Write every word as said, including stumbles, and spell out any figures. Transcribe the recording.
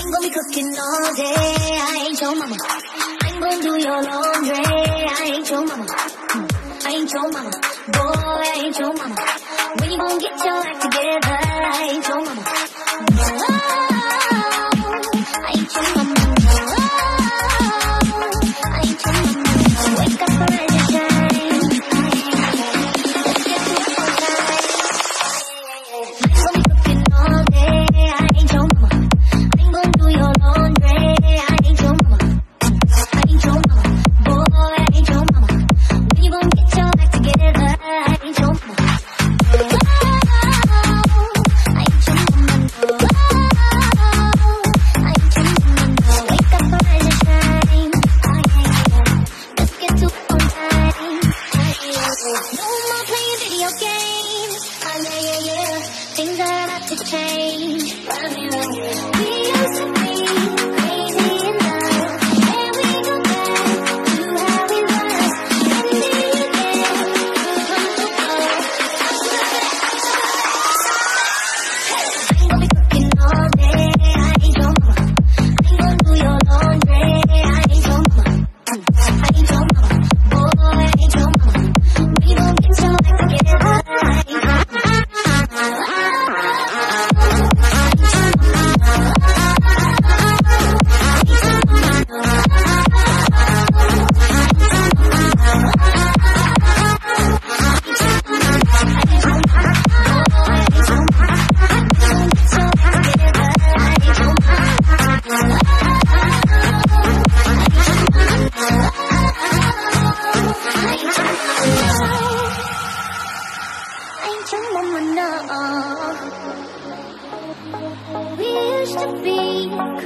ain't gonna be cooking all day. I ain't your mama. I ain't gonna do your laundry. I ain't your mama. I ain't your mama. Boy, I ain't your mama. When you gonna get your act together? I ain't your mama. Oh, I ain't your mama. Oh, I ain't your mama. Wake up and rise and shine. Let's get to it on time. I ain't gonna be cooking all day. I ain't your mama. I ain't gonna do your laundry. I ain't your mama. I ain't your mama. Boy, I ain't your mama. When you gonna get your act together? I ain't your mama. We used to be